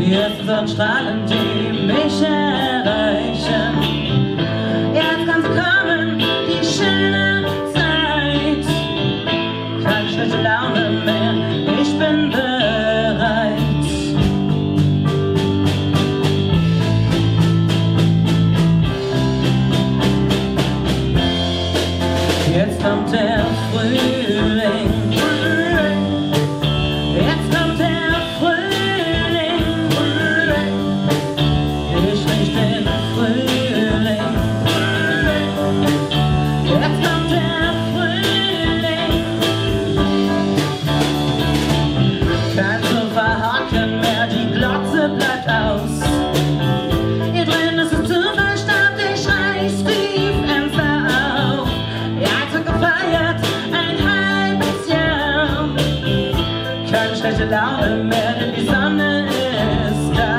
Jetzt sind Strahlen, die mich erreichen. Jetzt kann sie kommen, die schöne Zeit. Keine schlechte Laune mehr, ich bin bereit. Jetzt kommt der Frühling. Jetzt kommt der Frühling. Ich riech den Frühling. Jetzt kommt der Frühling. Kein zu verhaken mehr, die Glotze bleibt aus. Hier drin ist es zu verstaubt, ich reiß die Fenster auf. Jetzt wird gefeiert, ein halbes Jahr. Keine schlechte Laune mehr, denn die Sonne ist da.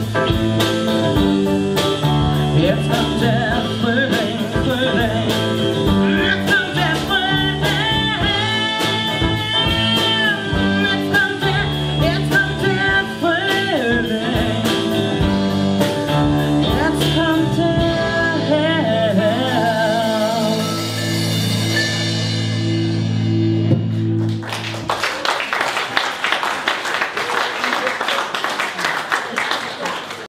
Jetzt kommt der Frühling, Frühling.